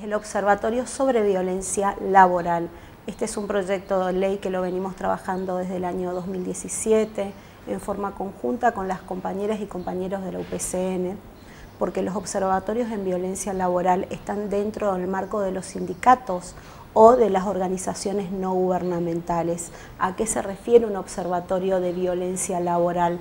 es el Observatorio sobre Violencia Laboral. Este es un proyecto de ley que lo venimos trabajando desde el año 2017 en forma conjunta con las compañeras y compañeros de la UPCN, porque los observatorios en violencia laboral están dentro del marco de los sindicatos o de las organizaciones no gubernamentales. ¿A qué se refiere un observatorio de violencia laboral?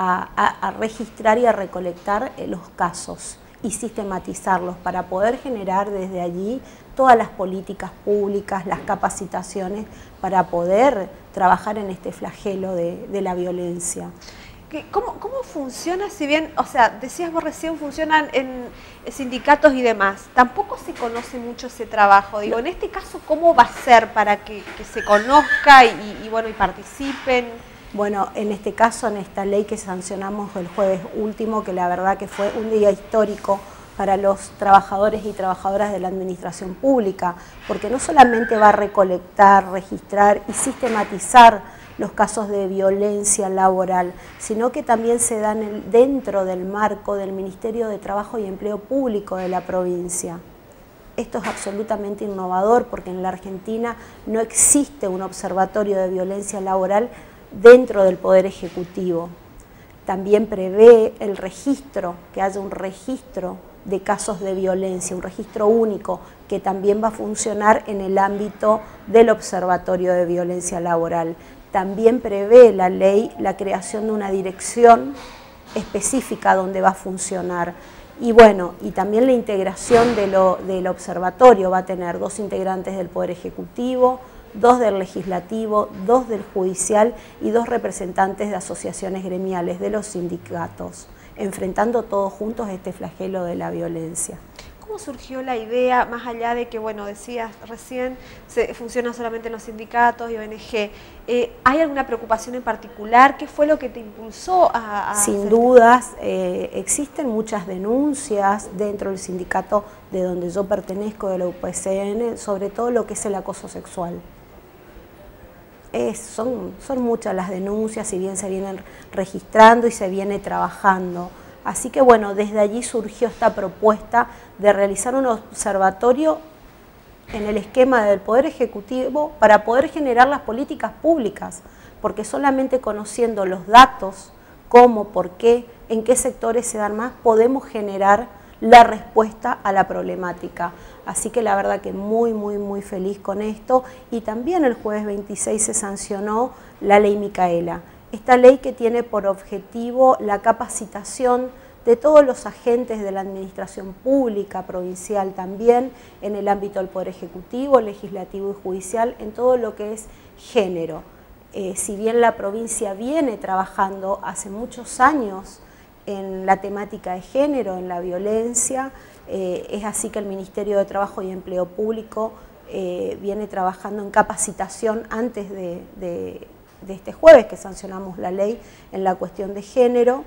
A registrar y a recolectar los casos y sistematizarlos para poder generar desde allí todas las políticas públicas, las capacitaciones para poder trabajar en este flagelo de la violencia. ¿Cómo funciona? Si bien, o sea, decías vos recién, funcionan en sindicatos y demás, tampoco se conoce mucho ese trabajo. Digo, en este caso, ¿cómo va a ser para que se conozca y bueno, y participen? Bueno, en este caso, en esta ley que sancionamos el jueves último, que la verdad que fue un día histórico para los trabajadores y trabajadoras de la administración pública, porque no solamente va a recolectar, registrar y sistematizar los casos de violencia laboral, sino que también se dan dentro del marco del Ministerio de Trabajo y Empleo Público de la provincia. Esto es absolutamente innovador porque en la Argentina no existe un observatorio de violencia laboral dentro del Poder Ejecutivo. También prevé el registro, que haya un registro de casos de violencia, un registro único que también va a funcionar en el ámbito del Observatorio de Violencia Laboral. También prevé la ley la creación de una dirección específica donde va a funcionar. Y bueno, y también la integración del observatorio va a tener 2 integrantes del Poder Ejecutivo, 2 del Legislativo, 2 del Judicial y 2 representantes de asociaciones gremiales de los sindicatos, enfrentando todos juntos este flagelo de la violencia. ¿Cómo surgió la idea, más allá de que, bueno, decías recién, funciona solamente en los sindicatos y ONG? ¿Hay alguna preocupación en particular? ¿Qué fue lo que te impulsó a Sin dudas, existen muchas denuncias dentro del sindicato de donde yo pertenezco, de la UPCN, sobre todo lo que es el acoso sexual. Son muchas las denuncias, si bien se vienen registrando y se viene trabajando. Así que bueno, desde allí surgió esta propuesta de realizar un observatorio en el esquema del Poder Ejecutivo para poder generar las políticas públicas, porque solamente conociendo los datos, cómo, por qué, en qué sectores se dan más, podemos generar la respuesta a la problemática. Así que la verdad que muy feliz con esto. Y también el jueves 26 se sancionó la ley Micaela. Esta ley que tiene por objetivo la capacitación de todos los agentes de la administración pública, provincial también, en el ámbito del Poder Ejecutivo, Legislativo y Judicial, en todo lo que es género. Si bien la provincia viene trabajando hace muchos años en la temática de género, en la violencia, es así que el Ministerio de Trabajo y Empleo Público viene trabajando en capacitación antes de este jueves que sancionamos la ley en la cuestión de género.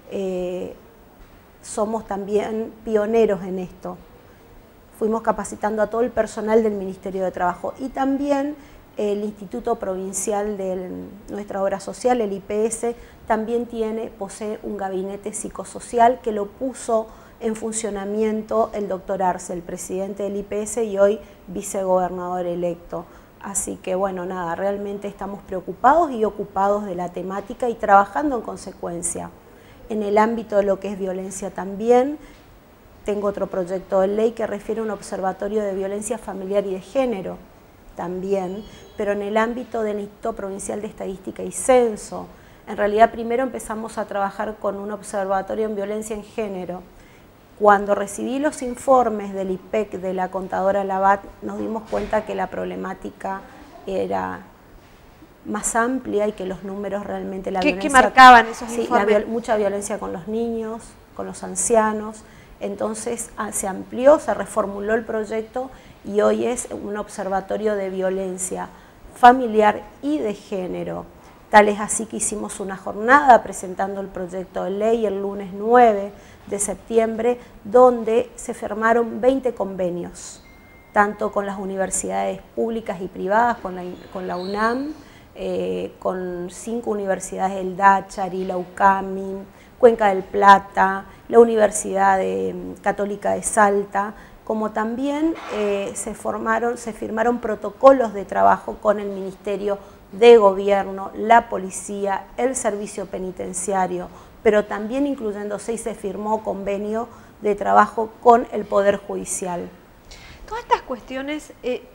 Somos también pioneros en esto. Fuimos capacitando a todo el personal del Ministerio de Trabajo y también el Instituto Provincial de nuestra Obra Social, el IPS, también posee un gabinete psicosocial que lo puso en funcionamiento el doctor Arce, el presidente del IPS y hoy vicegobernador electo. Así que bueno, nada, realmente estamos preocupados y ocupados de la temática y trabajando en consecuencia. En el ámbito de lo que es violencia también, tengo otro proyecto de ley que refiere a un observatorio de violencia familiar y de género también, pero en el ámbito del Instituto Provincial de Estadística y Censo. En realidad primero empezamos a trabajar con un observatorio en violencia en género. Cuando recibí los informes del IPEC de la contadora Labat, nos dimos cuenta que la problemática era más amplia y que los números realmente... ¿Qué marcaban esos informes? Mucha violencia con los niños, con los ancianos. Entonces se amplió, se reformuló el proyecto y hoy es un observatorio de violencia familiar y de género. Tal es así que hicimos una jornada presentando el proyecto de ley el lunes 9 de septiembre, donde se firmaron 20 convenios, tanto con las universidades públicas y privadas, con la UNAM, con 5 universidades, el Dachari, la UCAMI, Cuenca del Plata, la Universidad Católica de Salta, como también se firmaron protocolos de trabajo con el Ministerio de Gobierno, la Policía, el Servicio Penitenciario, pero también incluyéndose y se firmó convenio de trabajo con el Poder Judicial. Todas estas cuestiones,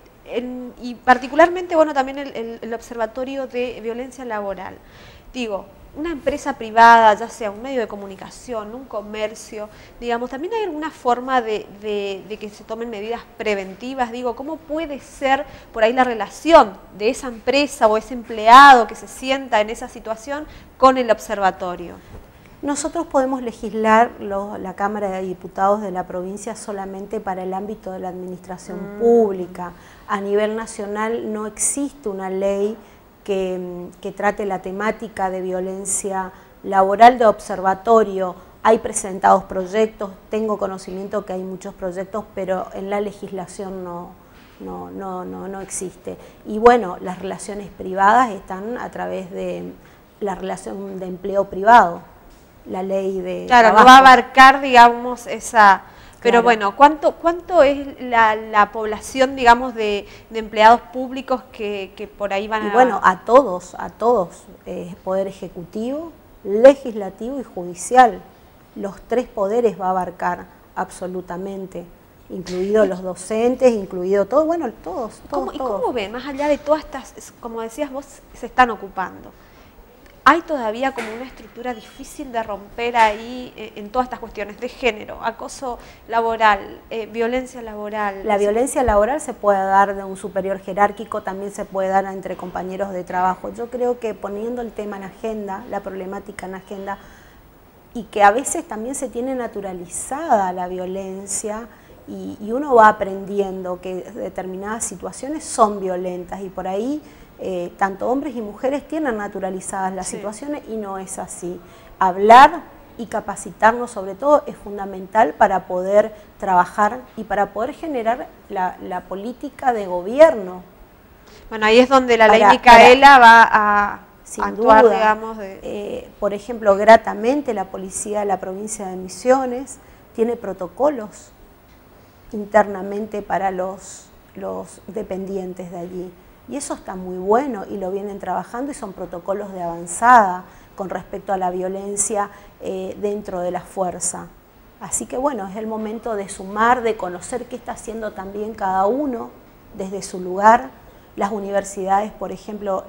y particularmente, bueno, también el Observatorio de Violencia Laboral, digo, una empresa privada, ya sea un medio de comunicación, un comercio, digamos, ¿también hay alguna forma de que se tomen medidas preventivas? Digo, ¿cómo puede ser por ahí la relación de esa empresa o ese empleado que se sienta en esa situación con el observatorio? Nosotros podemos legislar, la Cámara de Diputados de la provincia, solamente para el ámbito de la administración pública. A nivel nacional no existe una ley que trate la temática de violencia laboral de observatorio. Hay presentados proyectos, tengo conocimiento que hay muchos proyectos, pero en la legislación no existe. Y bueno, las relaciones privadas están a través de la relación de empleo privado, la ley de trabajo. No va a abarcar, digamos, esa... Pero Claro. bueno, ¿cuánto es la población, digamos, de empleados públicos que por ahí van a...? Y bueno, a todos, Poder Ejecutivo, Legislativo y Judicial. Los tres poderes va a abarcar absolutamente, incluidos los docentes, incluido todo, bueno, todos. ¿Y cómo ven, más allá de todas estas, como decías vos, se están ocupando? ¿Hay todavía como una estructura difícil de romper ahí en todas estas cuestiones de género, acoso laboral, violencia laboral? La violencia laboral se puede dar de un superior jerárquico, también se puede dar entre compañeros de trabajo. Yo creo que poniendo el tema en agenda, la problemática en agenda, y que a veces también se tiene naturalizada la violencia, y uno va aprendiendo que determinadas situaciones son violentas, y por ahí tanto hombres y mujeres tienen naturalizadas las situaciones, y no es así. Hablar y capacitarnos sobre todo es fundamental para poder trabajar y para poder generar la política de gobierno. Bueno, ahí es donde la ley Micaela va a actuar, duda, digamos. Por ejemplo, gratamente la policía de la provincia de Misiones tiene protocolos internamente para los dependientes de allí. Y eso está muy bueno y lo vienen trabajando, y son protocolos de avanzada con respecto a la violencia dentro de la fuerza. Así que bueno, es el momento de sumar, de conocer qué está haciendo también cada uno desde su lugar. Las universidades, por ejemplo,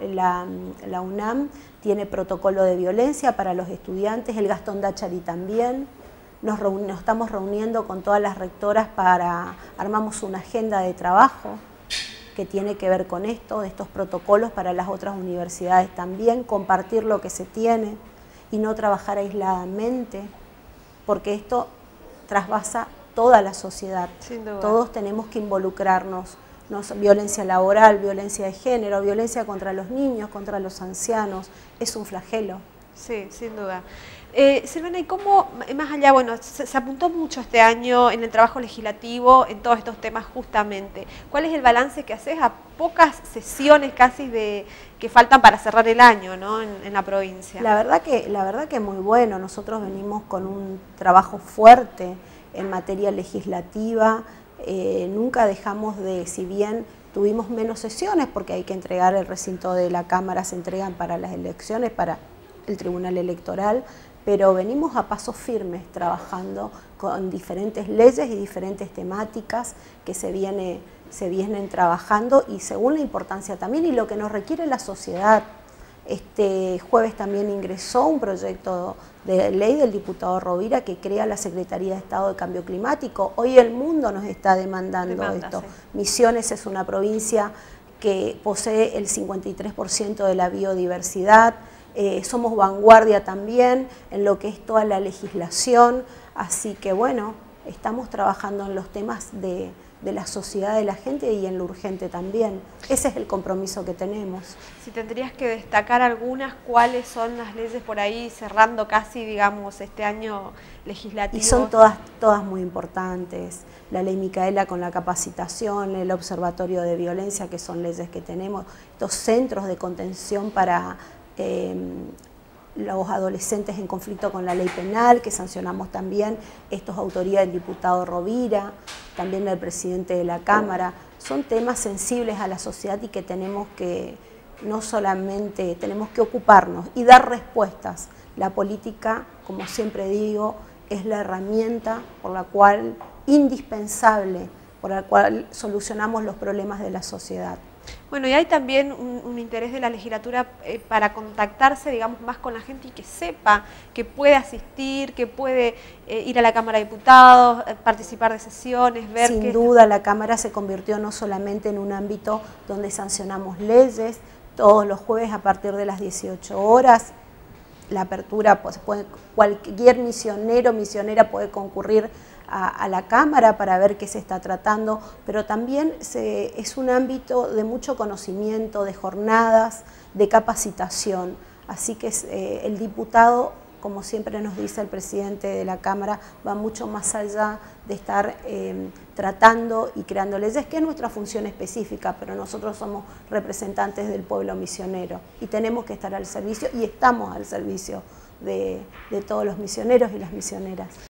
la UNAM tiene protocolo de violencia para los estudiantes, el Gastón Dáchari también. Nos estamos reuniendo con todas las rectoras armamos una agenda de trabajo que tiene que ver con esto, de estos protocolos para las otras universidades también, compartir lo que se tiene y no trabajar aisladamente, porque esto trasvasa toda la sociedad. Sin duda. Todos tenemos que involucrarnos, violencia laboral, violencia de género, violencia contra los niños, contra los ancianos, es un flagelo. Sí, sin duda. Silvana, ¿y cómo, más allá, bueno, se apuntó mucho este año en el trabajo legislativo, en todos estos temas justamente? ¿Cuál es el balance que haces a pocas sesiones casi que faltan para cerrar el año, ¿no? en la provincia? La verdad que muy bueno. Nosotros venimos con un trabajo fuerte en materia legislativa. Nunca dejamos si bien tuvimos menos sesiones, porque hay que entregar el recinto de la Cámara, se entregan para las elecciones, para el Tribunal Electoral, pero venimos a pasos firmes trabajando con diferentes leyes y diferentes temáticas que se vienen trabajando, y según la importancia también y lo que nos requiere la sociedad. Este jueves también ingresó un proyecto de ley del diputado Rovira que crea la Secretaría de Estado de Cambio Climático. Hoy el mundo nos está demandando esto. Sí. Misiones es una provincia que posee el 53% de la biodiversidad. Somos vanguardia también en lo que es toda la legislación, así que bueno, estamos trabajando en los temas de la sociedad de la gente y en lo urgente también. Ese es el compromiso que tenemos. Si tendrías que destacar algunas, ¿cuáles son las leyes por ahí cerrando casi, digamos, este año legislativo? Y son todas muy importantes. La ley Micaela con la capacitación, el observatorio de violencia, que son leyes que tenemos, estos centros de contención para los adolescentes en conflicto con la ley penal, que sancionamos también, esto es autoría del diputado Rovira. también del presidente de la Cámara. Son temas sensibles a la sociedad y que tenemos que, no solamente tenemos que ocuparnos y dar respuestas. La política, como siempre digo, es la herramienta por la cual, indispensable, por la cual solucionamos los problemas de la sociedad. Bueno, y hay también un interés de la legislatura para contactarse, digamos, más con la gente y que sepa que puede asistir, que puede ir a la Cámara de Diputados, participar de sesiones, ver Sin duda, la Cámara se convirtió no solamente en un ámbito donde sancionamos leyes, todos los jueves a partir de las 18 horas, la apertura, pues cualquier misionero, misionera puede concurrir a la Cámara para ver qué se está tratando, pero también es un ámbito de mucho conocimiento, de jornadas, de capacitación. Así que el diputado, como siempre nos dice el presidente de la Cámara, va mucho más allá de estar tratando y creando leyes, que es nuestra función específica, pero nosotros somos representantes del pueblo misionero y tenemos que estar al servicio y estamos al servicio de todos los misioneros y las misioneras.